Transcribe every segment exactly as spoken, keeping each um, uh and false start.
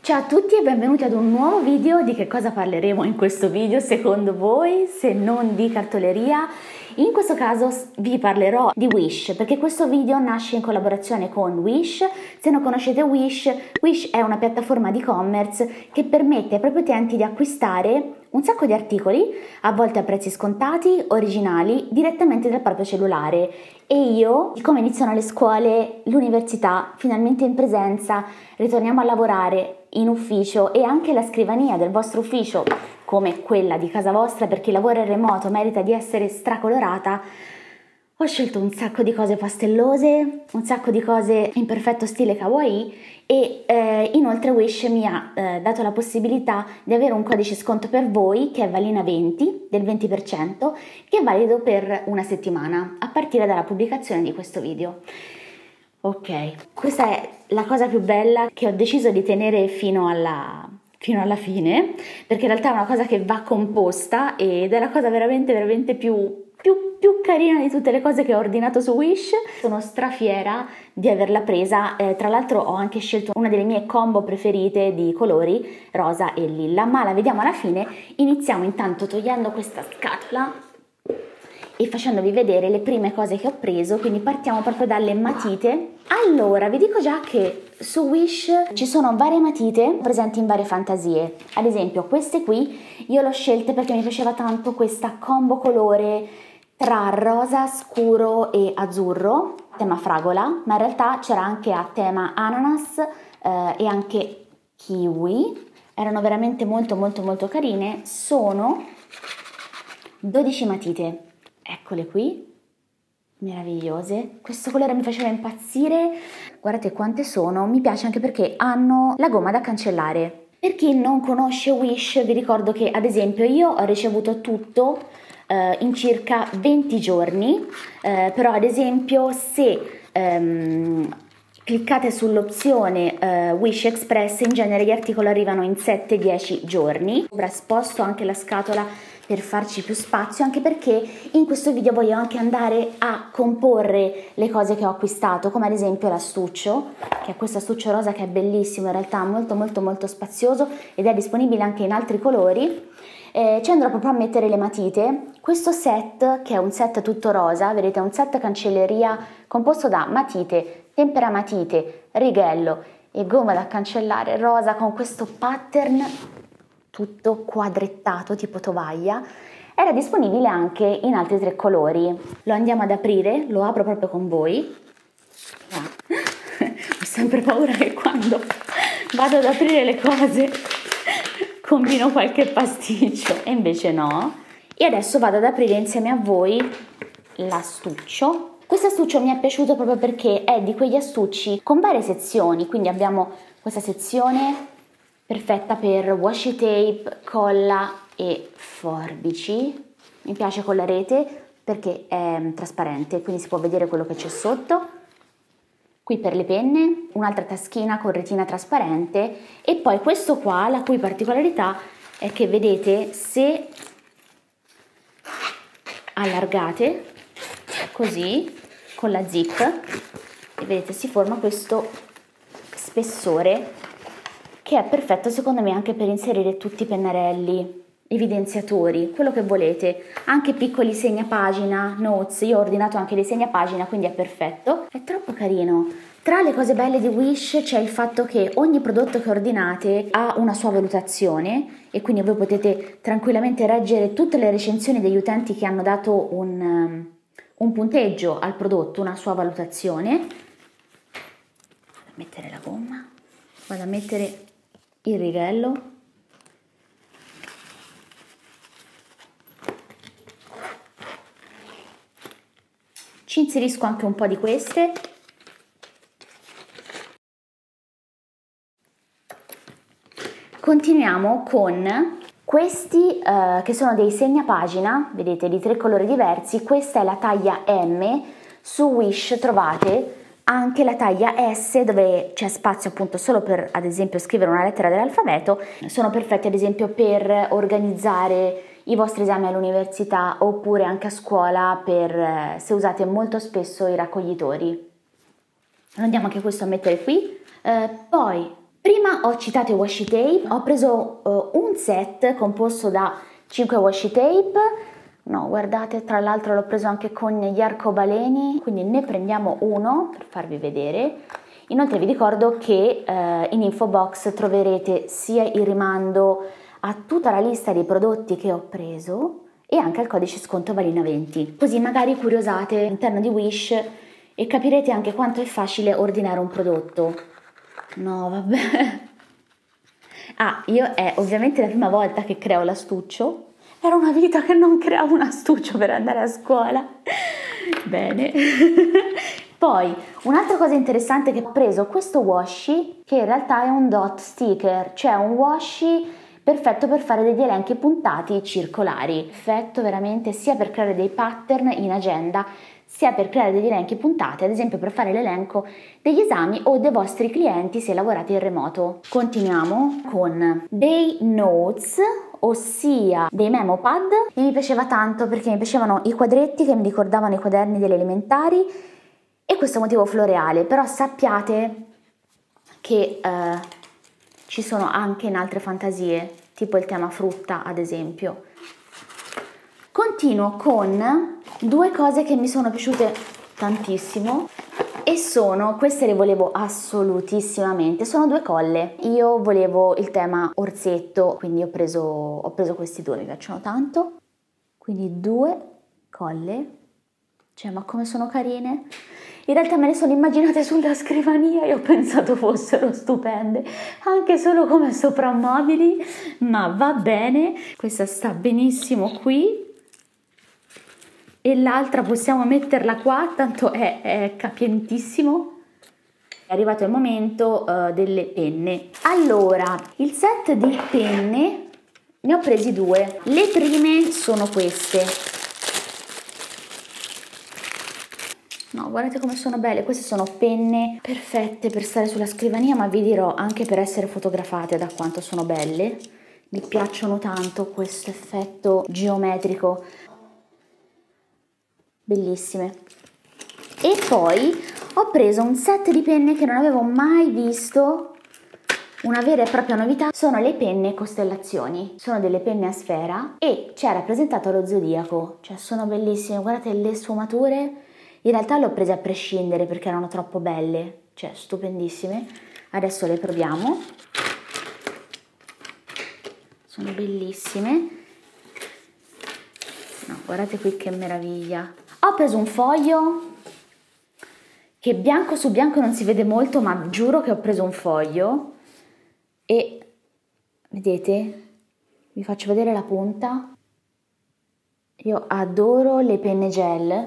Ciao a tutti e benvenuti ad un nuovo video. Di che cosa parleremo in questo video secondo voi, se non di cartoleria? In questo caso vi parlerò di Wish, perché questo video nasce in collaborazione con Wish. Se non conoscete Wish, Wish è una piattaforma di e-commerce che permette ai propri utenti di acquistare un sacco di articoli, a volte a prezzi scontati, originali, direttamente dal proprio cellulare. E io, siccome iniziano le scuole, l'università, finalmente in presenza, ritorniamo a lavorare in ufficio e anche la scrivania del vostro ufficio, come quella di casa vostra, perché il lavoro in remoto merita di essere stracolorata, ho scelto un sacco di cose pastellose, un sacco di cose in perfetto stile kawaii e eh, inoltre Wish mi ha eh, dato la possibilità di avere un codice sconto per voi che è Valina venti del venti per cento, che è valido per una settimana a partire dalla pubblicazione di questo video. Ok, questa è la cosa più bella che ho deciso di tenere fino alla, fino alla fine, perché in realtà è una cosa che va composta ed è la cosa veramente veramente più Più, più carina di tutte le cose che ho ordinato su Wish. Sono strafiera di averla presa, eh, tra l'altro ho anche scelto una delle mie combo preferite di colori, rosa e lilla, ma la vediamo alla fine. Iniziamo intanto togliendo questa scatola e facendovi vedere le prime cose che ho preso, quindi partiamo proprio dalle matite. Allora, vi dico già che su Wish ci sono varie matite presenti in varie fantasie, ad esempio queste qui io le ho scelte perché mi piaceva tanto questa combo colore tra rosa scuro e azzurro, tema fragola, ma in realtà c'era anche a tema ananas eh, e anche kiwi, erano veramente molto molto molto carine. Sono dodici matite, eccole qui, meravigliose. Questo colore mi faceva impazzire, guardate quante sono, mi piace anche perché hanno la gomma da cancellare. Per chi non conosce Wish, vi ricordo che ad esempio io ho ricevuto tutto eh, in circa venti giorni, eh, però ad esempio se ehm, cliccate sull'opzione eh, Wish Express, in genere gli articoli arrivano in sette dieci giorni. Ora sposto anche la scatola per farci più spazio, anche perché in questo video voglio anche andare a comporre le cose che ho acquistato, come ad esempio l'astuccio, che è questo astuccio rosa che è bellissimo, in realtà molto molto molto spazioso ed è disponibile anche in altri colori. Eh, ci andrò proprio a mettere le matite. Questo set, che è un set tutto rosa, vedete, è un set cancelleria composto da matite, temperamatite, righello e gomma da cancellare rosa con questo pattern tutto quadrettato tipo tovaglia. Era disponibile anche in altri tre colori. Lo andiamo ad aprire, lo apro proprio con voi. Ah. Ho sempre paura che quando vado ad aprire le cose combino qualche pasticcio e invece no. E adesso vado ad aprire insieme a voi l'astuccio. Questo astuccio mi è piaciuto proprio perché è di quegli astucci con varie sezioni, quindi abbiamo questa sezione perfetta per washi tape, colla e forbici. Mi piace con la rete perché è trasparente, quindi si può vedere quello che c'è sotto. Qui per le penne, un'altra taschina con retina trasparente e poi questo qua, la cui particolarità è che vedete, se allargate così con la zip, e vedete si forma questo spessore che è perfetto secondo me anche per inserire tutti i pennarelli, evidenziatori, quello che volete, anche piccoli segnapagina, notes. Io ho ordinato anche dei segnapagina, quindi è perfetto, è troppo carino. Tra le cose belle di Wish c'è il fatto che ogni prodotto che ordinate ha una sua valutazione e quindi voi potete tranquillamente leggere tutte le recensioni degli utenti che hanno dato un, um, un punteggio al prodotto, una sua valutazione. Vado a mettere la gomma, vado a mettere il righello, ci inserisco anche un po' di queste. Continuiamo con questi eh, che sono dei segnapagina, vedete, di tre colori diversi. Questa è la taglia M, su Wish trovate anche la taglia S, dove c'è spazio appunto solo per ad esempio scrivere una lettera dell'alfabeto. Sono perfetti ad esempio per organizzare i vostri esami all'università oppure anche a scuola, per se usate molto spesso i raccoglitori. Lo andiamo anche questo a mettere qui. Eh, poi Prima ho citato i washi tape, ho preso uh, un set composto da cinque washi tape, no guardate, tra l'altro l'ho preso anche con gli arcobaleni, quindi ne prendiamo uno per farvi vedere. Inoltre vi ricordo che uh, in info box troverete sia il rimando a tutta la lista dei prodotti che ho preso e anche al codice sconto Valina venti, così magari curiosate all'interno di Wish e capirete anche quanto è facile ordinare un prodotto. No, vabbè. Ah, io è ovviamente la prima volta che creo l'astuccio. Era una vita che non creavo un astuccio per andare a scuola. Bene. Poi, un'altra cosa interessante è che ho preso questo washi, che in realtà è un dot sticker, cioè un washi perfetto per fare degli elenchi puntati circolari. Perfetto veramente sia per creare dei pattern in agenda, sia per creare degli elenchi puntati, ad esempio per fare l'elenco degli esami o dei vostri clienti se lavorate in remoto. Continuiamo con dei notes, ossia dei memo pad, e mi piaceva tanto perché mi piacevano i quadretti che mi ricordavano i quaderni delle elementari e questo motivo floreale, però sappiate che eh, ci sono anche in altre fantasie, tipo il tema frutta ad esempio. Continuo con due cose che mi sono piaciute tantissimo e sono, queste le volevo assolutissimamente, sono due colle. Io volevo il tema orsetto, quindi ho preso, ho preso questi due, mi piacciono tanto. Quindi due colle, cioè ma come sono carine. In realtà me le sono immaginate sulla scrivania e ho pensato fossero stupende, anche solo come soprammobili, ma va bene, questa sta benissimo qui. E l'altra possiamo metterla qua, tanto è, è capientissimo. È arrivato il momento uh, delle penne. Allora, il set di penne ne ho presi due. Le prime sono queste. No, guardate come sono belle. Queste sono penne perfette per stare sulla scrivania, ma vi dirò anche per essere fotografate da quanto sono belle. Mi piacciono tanto questo effetto geometrico. Bellissime. E poi ho preso un set di penne che non avevo mai visto, una vera e propria novità. Sono le penne costellazioni, sono delle penne a sfera e c'è rappresentato lo zodiaco, cioè sono bellissime, guardate le sfumature. In realtà le ho prese a prescindere perché erano troppo belle, cioè stupendissime. Adesso le proviamo, sono bellissime. No, guardate qui che meraviglia. Ho preso un foglio che bianco su bianco non si vede molto, ma giuro che ho preso un foglio e vedete, vi faccio vedere la punta. Io adoro le penne gel.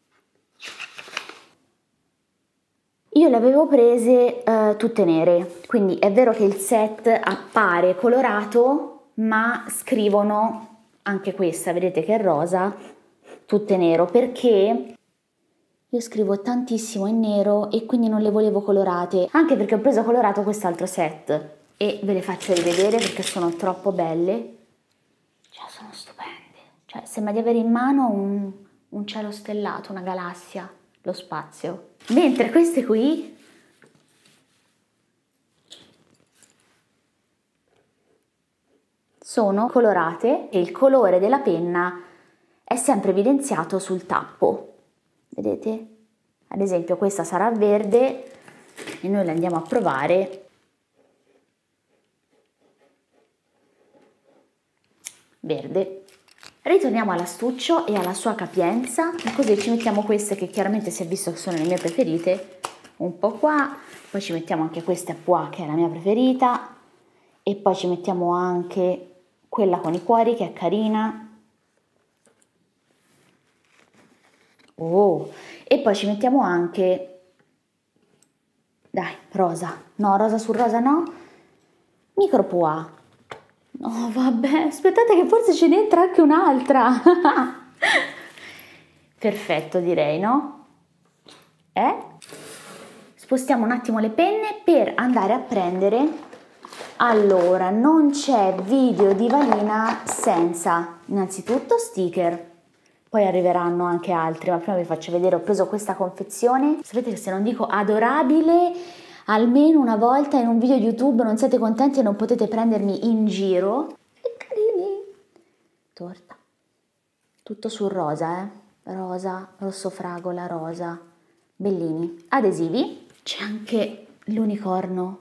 Io le avevo prese eh, tutte nere, quindi è vero che il set appare colorato, ma scrivono anche questa, vedete che è rosa, tutte nero, perché io scrivo tantissimo in nero e quindi non le volevo colorate, anche perché ho preso colorato quest'altro set e ve le faccio rivedere perché sono troppo belle, cioè sono stupende, cioè sembra di avere in mano un, un cielo stellato, una galassia, lo spazio. Mentre queste qui sono colorate e il colore della penna è sempre evidenziato sul tappo, vedete? Ad esempio questa sarà verde e noi la andiamo a provare. Verde. Ritorniamo all'astuccio e alla sua capienza, così ci mettiamo queste che chiaramente si è visto che sono le mie preferite, un po' qua, poi ci mettiamo anche questa qua che è la mia preferita e poi ci mettiamo anche quella con i cuori che è carina. Oh, e poi ci mettiamo anche, dai, rosa, no, rosa su rosa no, micro pois. No, vabbè, aspettate che forse ce n'entra anche un'altra. Perfetto, direi, no? Eh? Spostiamo un attimo le penne per andare a prendere. Allora, non c'è video di Valina senza innanzitutto sticker. Poi arriveranno anche altri, ma prima vi faccio vedere, ho preso questa confezione. Sapete che se non dico adorabile, almeno una volta in un video YouTube non siete contenti e non potete prendermi in giro. Che carini! Torta. Tutto sul rosa, eh? Rosa, rosso fragola, rosa. Bellini. Adesivi. C'è anche l'unicorno.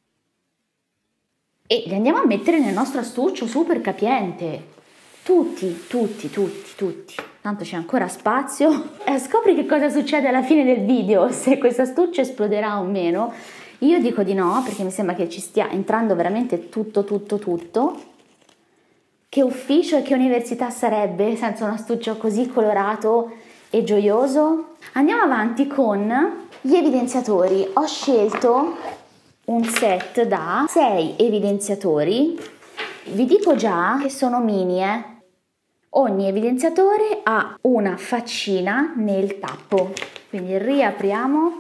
E li andiamo a mettere nel nostro astuccio super capiente. Tutti, tutti, tutti, tutti. Tanto c'è ancora spazio. E scopri che cosa succede alla fine del video, se questo astuccio esploderà o meno. Io dico di no, perché mi sembra che ci stia entrando veramente tutto, tutto, tutto. Che ufficio e che università sarebbe senza un astuccio così colorato e gioioso? Andiamo avanti con gli evidenziatori. Ho scelto un set da sei evidenziatori. Vi dico già che sono mini, eh. Ogni evidenziatore ha una faccina nel tappo. Quindi riapriamo.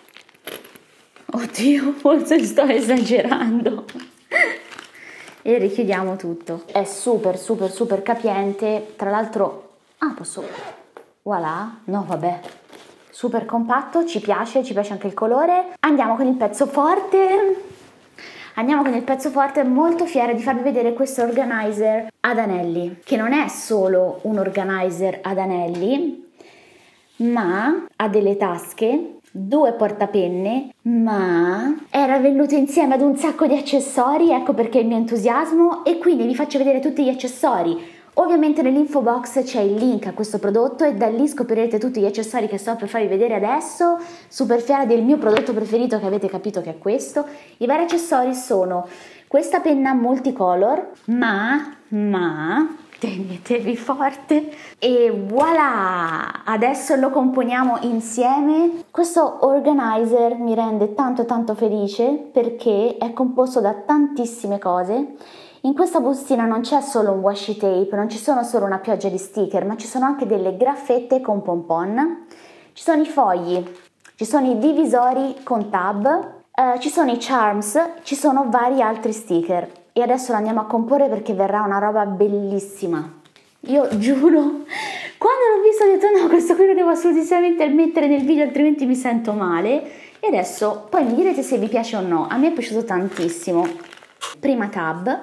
Oddio, forse sto esagerando. E richiudiamo tutto. È super super super capiente. Tra l'altro, ah, posso, voilà, no vabbè, super compatto, ci piace, ci piace anche il colore. Andiamo con il pezzo forte. Andiamo con il pezzo forte, molto fiera di farvi vedere questo organizer ad anelli, che non è solo un organizer ad anelli, ma ha delle tasche, due portapenne, ma era venuto insieme ad un sacco di accessori, ecco perché il mio entusiasmo, e quindi vi faccio vedere tutti gli accessori. Ovviamente nell'info box c'è il link a questo prodotto e da lì scoprirete tutti gli accessori che sto per farvi vedere adesso. Super fiera del mio prodotto preferito, che avete capito che è questo. I vari accessori sono questa penna multicolor, ma, ma, tenetevi forte, e voilà! Adesso lo componiamo insieme. Questo organizer mi rende tanto tanto felice perché è composto da tantissime cose. In questa bustina non c'è solo un washi tape, non ci sono solo una pioggia di sticker, ma ci sono anche delle graffette con pompon, ci sono i fogli, ci sono i divisori con tab, eh, ci sono i charms, ci sono vari altri sticker. E adesso lo andiamo a comporre perché verrà una roba bellissima. Io giuro, quando l'ho visto ho detto no, questo qui lo devo assolutamente mettere nel video, altrimenti mi sento male. E adesso poi mi direte se vi piace o no. A me è piaciuto tantissimo. Prima tab.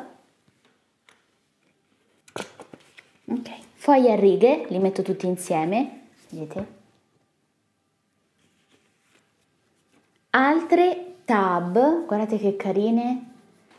Ok, fogli a righe, li metto tutti insieme, vedete? Altre tab, guardate che carine.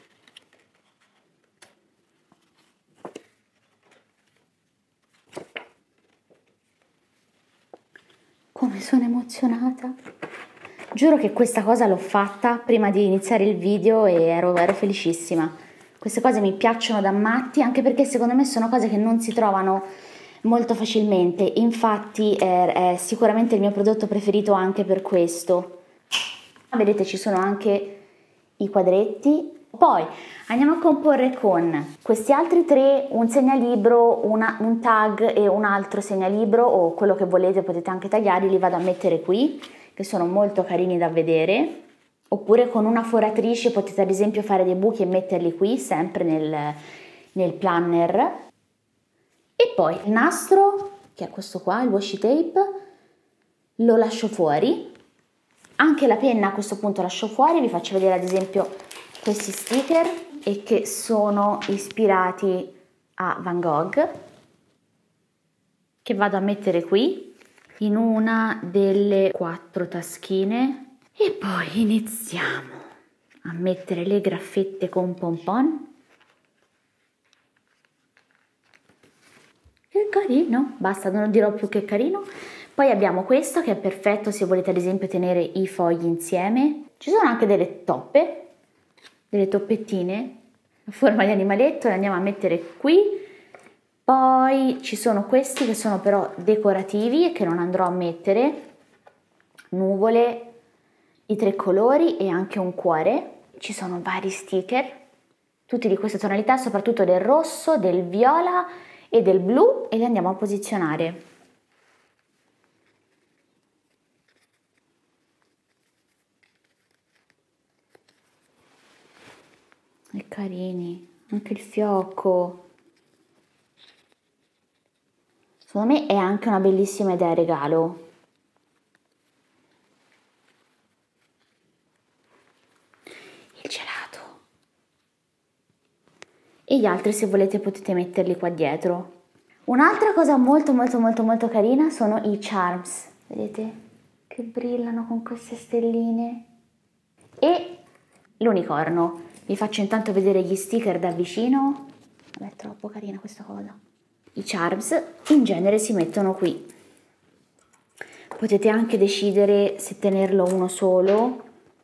Come sono emozionata. Giuro che questa cosa l'ho fatta prima di iniziare il video e ero, ero felicissima. Queste cose mi piacciono da matti, anche perché secondo me sono cose che non si trovano molto facilmente. Infatti è, è sicuramente il mio prodotto preferito anche per questo. Vedete, ci sono anche i quadretti. Poi andiamo a comporre con questi altri tre, un segnalibro, una, un tag e un altro segnalibro, o quello che volete, potete anche tagliarli, li vado a mettere qui, che sono molto carini da vedere. Oppure con una foratrice potete ad esempio fare dei buchi e metterli qui, sempre nel, nel planner. E poi il nastro, che è questo qua, il washi tape, lo lascio fuori. Anche la penna a questo punto lascio fuori, vi faccio vedere ad esempio questi sticker, e che sono ispirati a Van Gogh, che vado a mettere qui, in una delle quattro taschine. E poi iniziamo a mettere le graffette con pompon. Che carino, basta, non dirò più che carino. Poi abbiamo questo che è perfetto se volete ad esempio tenere i fogli insieme. Ci sono anche delle toppe, delle toppettine a forma di animaletto, le andiamo a mettere qui. Poi ci sono questi che sono però decorativi e che non andrò a mettere. Nuvole, i tre colori e anche un cuore. Ci sono vari sticker, tutti di queste tonalità, soprattutto del rosso, del viola e del blu, e li andiamo a posizionare. E carini, anche il fiocco. Secondo me è anche una bellissima idea regalo. e gli altri, se volete, potete metterli qua dietro. Un'altra cosa molto molto molto molto carina sono i charms, vedete che brillano con queste stelline, e l'unicorno. Vi faccio intanto vedere gli sticker da vicino. Vabbè, è troppo carina questa cosa. I charms in genere si mettono qui, potete anche decidere se tenerlo uno solo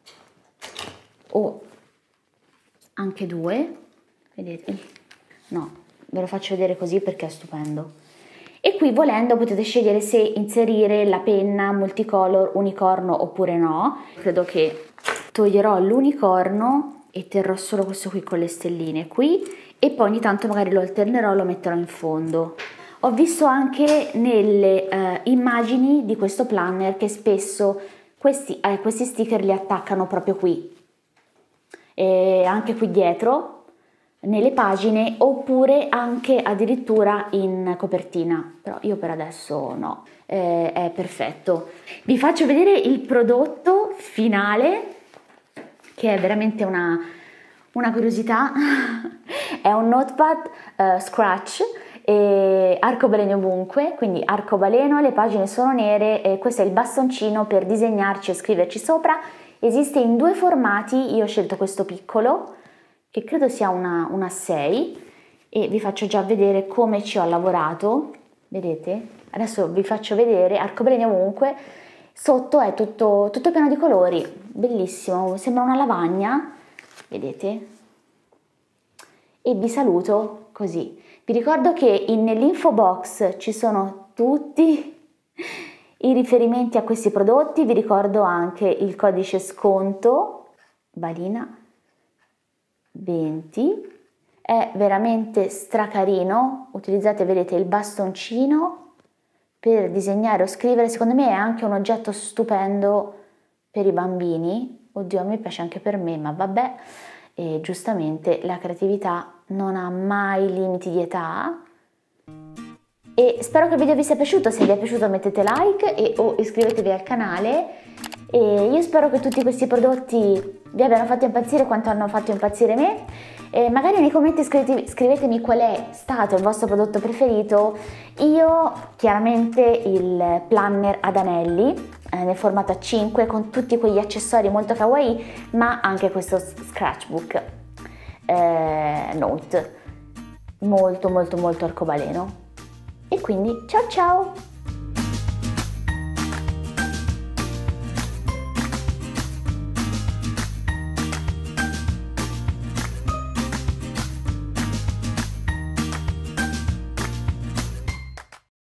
o anche due, vedete? No, ve lo faccio vedere così perché è stupendo. E qui, volendo, potete scegliere se inserire la penna multicolor unicorno oppure no. Credo che toglierò l'unicorno e terrò solo questo qui con le stelline qui, e poi ogni tanto magari lo alternerò, lo metterò in fondo. Ho visto anche nelle eh, immagini di questo planner che spesso questi, eh, questi sticker li attaccano proprio qui, e anche qui dietro nelle pagine, oppure anche addirittura in copertina, però io per adesso no, eh, è perfetto. Vi faccio vedere il prodotto finale, che è veramente una, una curiosità. È un notepad uh, scratch e arcobaleno ovunque, quindi arcobaleno, le pagine sono nere e questo è il bastoncino per disegnarci o scriverci sopra. Esiste in due formati, io ho scelto questo piccolo che credo sia una, una sei, e vi faccio già vedere come ci ho lavorato, vedete? Adesso vi faccio vedere, arcobaleno ovunque, sotto è tutto, tutto pieno di colori, bellissimo, sembra una lavagna, vedete? E vi saluto così. Vi ricordo che nell'info box ci sono tutti i riferimenti a questi prodotti, vi ricordo anche il codice sconto Balina venti, è veramente stracarino, utilizzate, vedete, il bastoncino per disegnare o scrivere, secondo me è anche un oggetto stupendo per i bambini, oddio a me piace anche per me, ma vabbè, e giustamente la creatività non ha mai limiti di età. E spero che il video vi sia piaciuto, se vi è piaciuto mettete like e o iscrivetevi al canale, e io spero che tutti questi prodotti vi abbiano fatto impazzire quanto hanno fatto impazzire me, e magari nei commenti scrivete, scrivetemi qual è stato il vostro prodotto preferito. Io chiaramente il planner ad anelli eh, nel formato A cinque con tutti quegli accessori molto kawaii, ma anche questo scratchbook eh, note molto molto molto arcobaleno. E quindi ciao ciao!